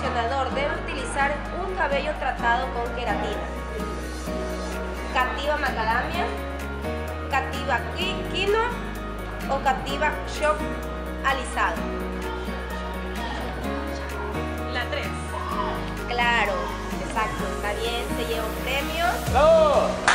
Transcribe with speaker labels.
Speaker 1: acondicionador debe utilizar un cabello tratado con queratina? ¿Cativa macadamia, Cativa quinoa o Cativa shock alisado?
Speaker 2: La 3.
Speaker 1: Claro, exacto, está bien, se lleva un premio.
Speaker 3: ¡Bravo!